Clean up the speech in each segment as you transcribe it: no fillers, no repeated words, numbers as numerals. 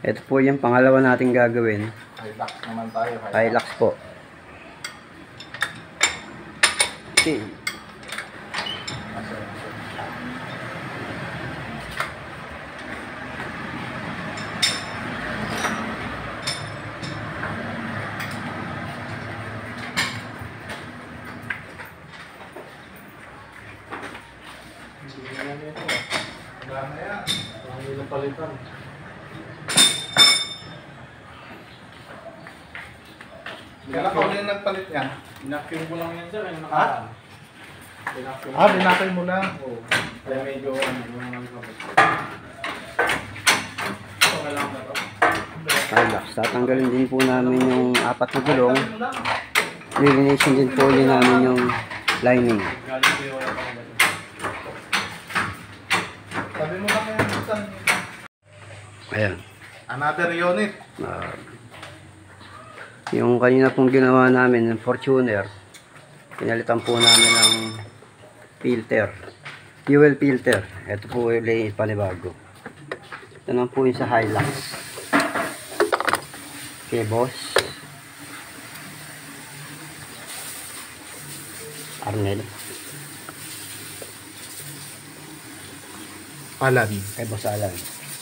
Ito po yung pangalawa natin gagawin. Hilux naman tayo. Hilux po. Okay. Wala na yan. Ang ilang palitan. Kailan ka ulit nagpalit yan? Binacuum ko lang yan sir. Ha? Binakay mo lang. Oo. Kaya medyo yung mga kapit. Okay lang na to. Hilux. Tatanggalin din po namin yung 4 na gulong. Lilinisin din po ulit namin yung lining. Galing ko yung wala pa na. Sabi mo na kaya minsan. Ayan. Another unit. Yung kanina pong ginawa namin ng Fortuner, pinalitan po namin ng filter, fuel filter. Ito po yung panibago. Ito naman po yung sa Hilux. Okay boss, Arnel, Alan. kay boss Alan.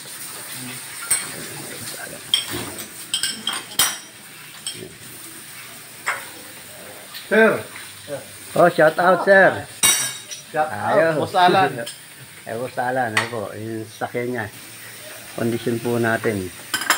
Sir. Oh, shout out sir. Shout out. Ayos. Boss Alan. Eh, boss Alan, ay po, yung sakyan niya. Condition po natin.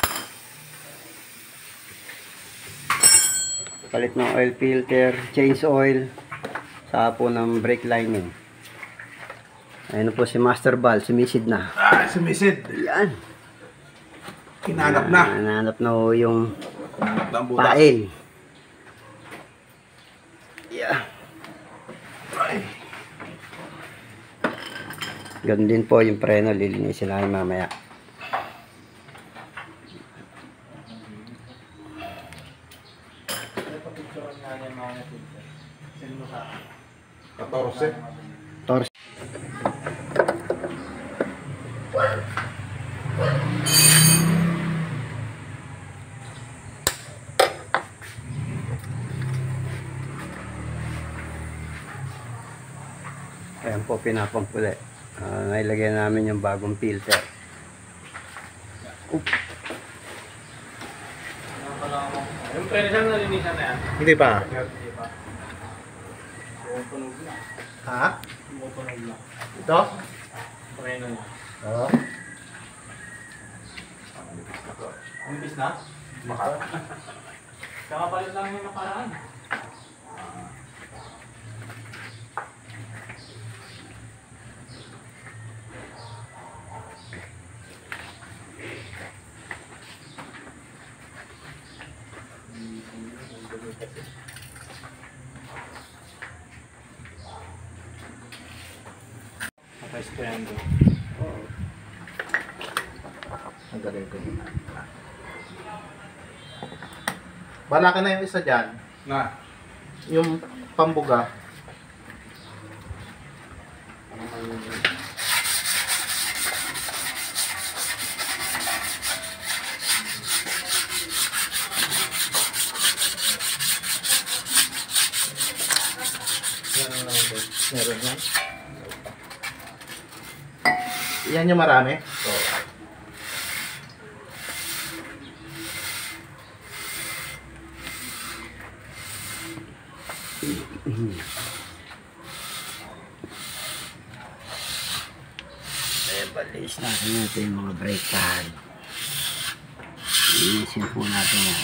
Palit ng oil filter, change oil, saka po ng brake lining. Ayun po si Master Bal, sumisid na. Sumisid. Yan. Hinanap na. Nananap na ho yung Lambuda. pail. Yeah. Ay. Ganun din po yung preno, lilinisin namin mamaya. Papicturean nga niya mga filter. Send mo sa 14. Torch. Ayan po, pinapampuli. Nailagay namin yung bagong filter. yung prenisan na linisan na yan. Hindi pa. Hindi pa. Tumutunog na. Ha? Tumutunog na. Ito? Preno niya. Oo. Umpis na? Maka. Kakapalit lang yung nakaraan. Naka-sprayando. Ang galing ko. Bala ka na yung isa dyan. Na. Yung pambuga. Meron yan. Yan yung marami. Balis natin yung mga brake pad. Linisin po natin yan.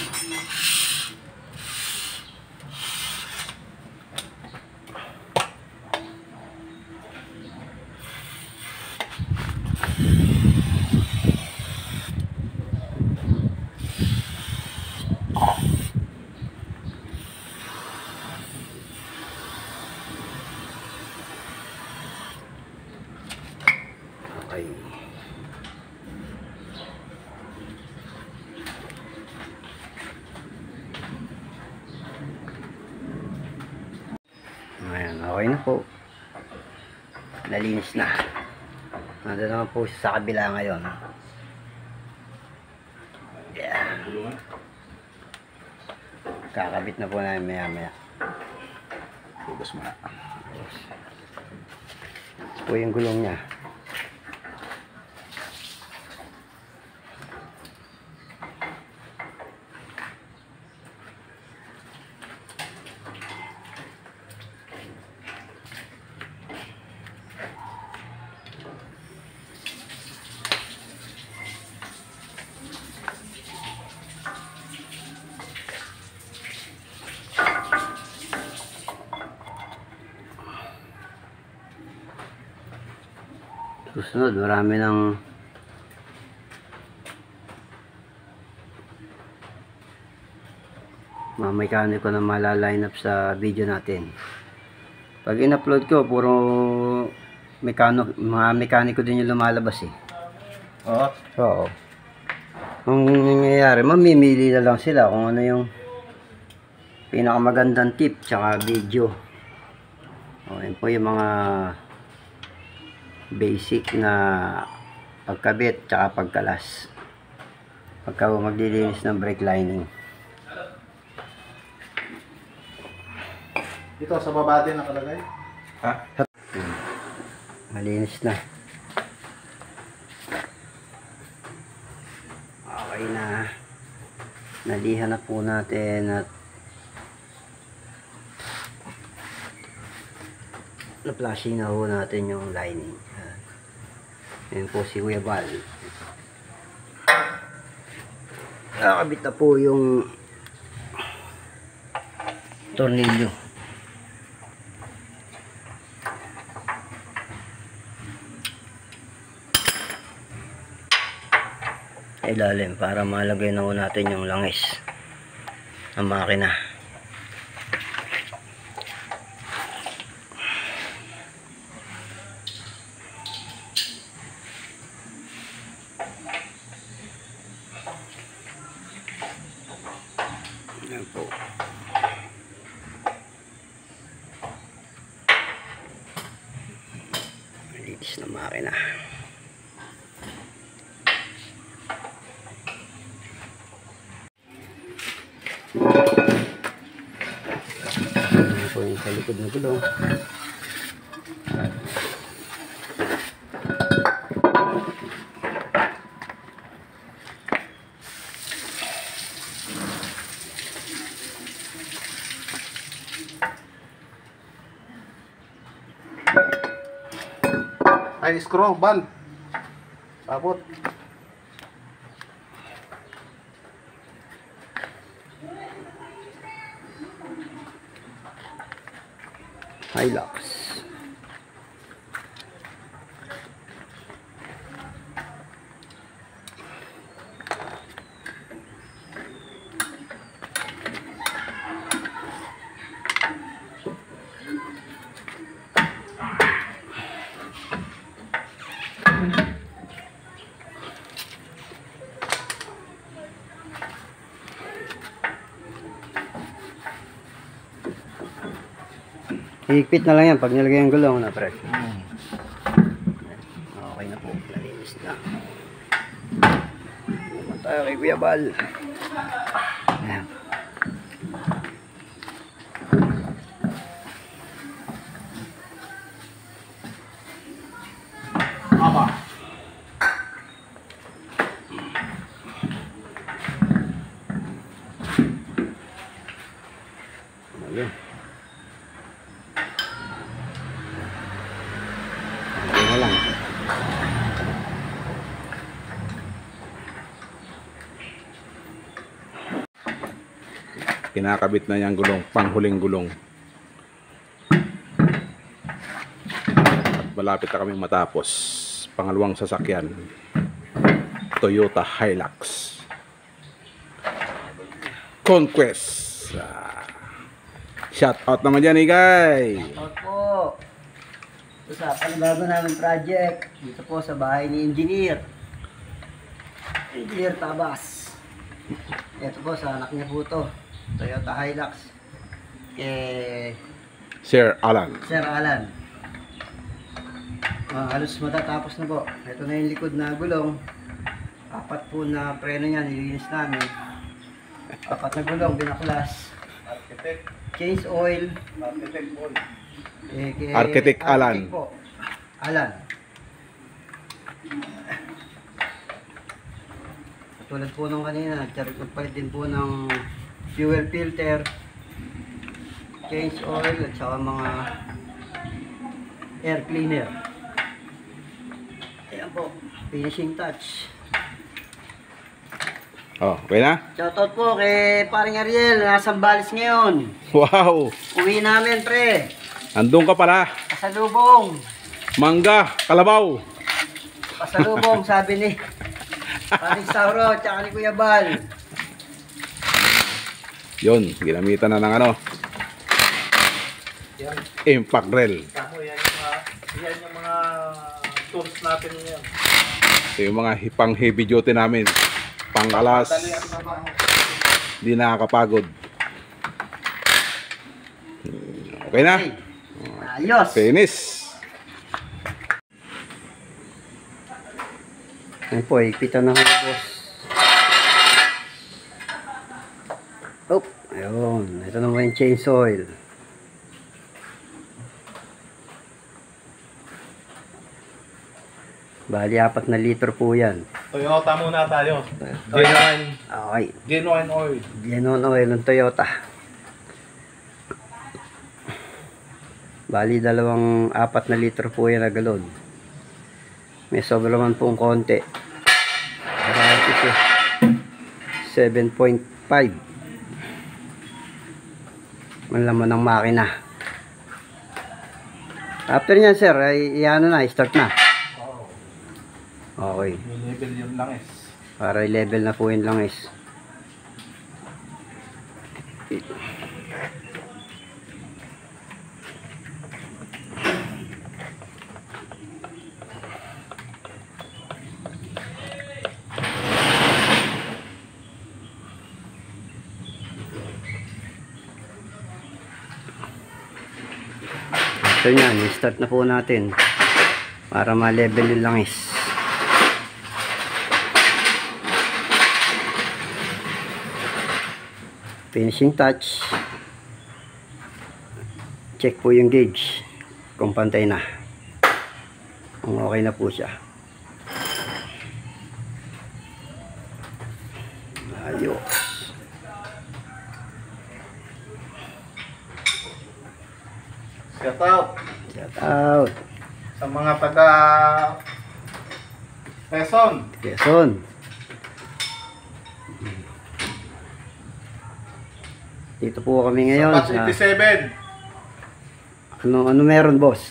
Okay. Ayan, okay na po. Nalinis na. Nandun naman po sa kabila ngayon. Gulungan. Kakabit na po namin maya maya. Hugas mo na. Ito po yung gulong niya. Susunod, marami ng mga mekaniko na malaline up sa video natin. Pag in-upload ko, puro mga mekaniko din yung lumalabas eh. Oo. Oo. Ang nangyayari, mamimili na lang sila kung ano yung pinakamagandang tip tsaka video. O, yun po yung mga basic na pagkabit tsaka pagkalas pagka maglilinis ng brake lining. Dito sa baba din nakalagay. Ha? Malinis na. Okay na. Nalihan na po natin at na-flashing na po natin yung lining. Ayan po si Kuya Bal. Nakakabit na po yung tornilyo. Ilalim para malagay na po natin yung langis ng makina. Ayan po. Malinis na makina. Ayan po yung sa likod na gulong. Ay, screw, bal. Abot. Hilux. Higpit na lang yan pag nilagay ang gulong na pre. Okay na po, nalinis na. Naman tayo kay Kuya Bal. Ayan. Aba. Ayun. Okay na lang. Kinakabit na yung gulong, panghuling gulong. At malapit na kami matapos. Pangalawang sasakyan. Toyota Hilux Conquest. Shout out naman dyan, Igay. Out po. Ito sa panibago namin project. Dito po sa bahay ni Engineer Tabas. Ito po sa anak niya po to. Toyota Hilux. Sir Alan. Sir Alan. Halos matatapos na po. Ito na yung likod na gulong. 4 po na preno niya. Nilinis namin. Apat na gulong, binaklas. Architect. Change oil. Architect Paul. Architect Alan. Po. Alan. Tulad po nung kanina, nagpalit din po ng fuel filter, change oil, at saka mga air cleaner. Ayan po, finishing touch. Oh, okay na? Shoutout po kay paring Ariel, nasa Sambales ngayon. Wow! Uwi namin, pre. Andun ka pala. Pasalubong. Mangga, kalabaw. Pasalubong, sabi ni paring Sauro, tsaka ni Kuya Bal. Yun, ginamitan na ng ano. Yan. Impact drill. Kamo, yan yung mga tools natin ngayon. Ito yung mga pang heavy duty namin. Pangkalas. Dali ang trabaho. Di nakakapagod. Okay na? Okay. Ayos. Finish. Ayun po, ipitan na ako, boss. Oh, ayun. Ito naman yung change oil. Bali, 4 na litro po yan. Toyota muna tayo. Genuine. Okay. Genuine oil. Genuine oil ng Toyota. Bali, 4 na litro po yan na galon. May sobra man pong konti. Marami siya. 7.5. Manlaman ng makina. After nyan, sir, ay ano na, start na. Okay. May level yung langis. Para i-level na po yung langis. So yan, start na po natin para ma-level yung langis. Finishing touch. Check po yung gauge kung pantay na, kung okay na po siya. Ayos. Shout out Shout out. sa mga taga Quezon. Quezon. Dito po kami ngayon Sa sa, 87. ano meron, boss?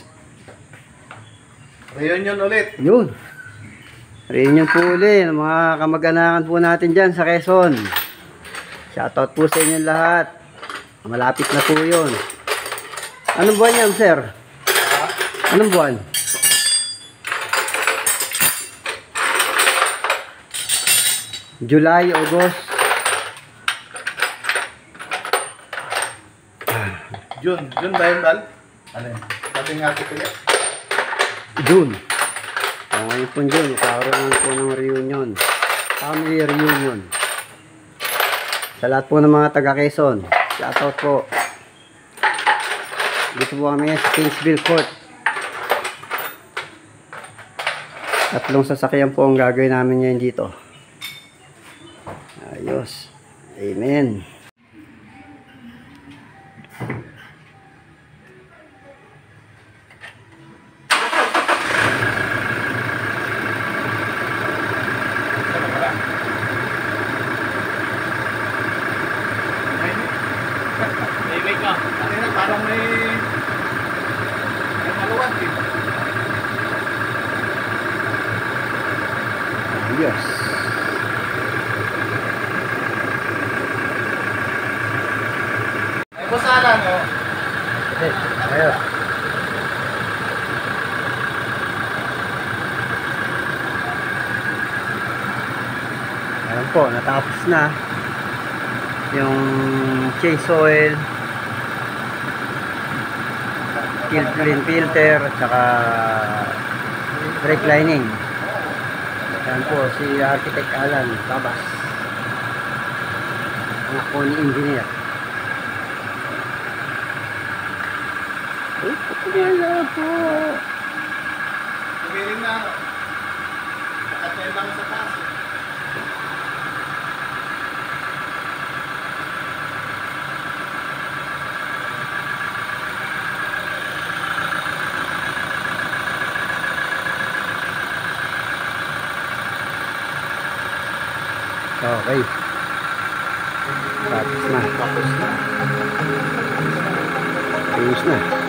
Reunion ulit. Yun. Reunion po ulit ng mga kamag-anakan po natin dyan sa Quezon. Shoutout po sa inyo lahat. Malapit na po yun. Anong buwan yan, sir? Anong buwan? July, August. June ba yun, Bal? Ano yun? Sabi nga ito ulit. June. Ngayon po June, magkakaroon po ng reunion. Family reunion. Sa lahat po ng mga taga Quezon, shoutout po. Dito po kami sa Kingsville Court. 3 sasakyan po ang gagawin namin ngayon dito. Ayos. Amen. Wait ka. Kanina parang may maluwag eh. Ayos. Ay, busala, no? Ayos. Ayan po, natapos na yung change oil, clean filter, at saka brake lining. Ayan po, si Architect Alan Tabas. Anak po ni engineer. Hello po. Tumiling na ako. Nakatay lang sa taas. Okay. Tapos na. Tapos na. Finish na.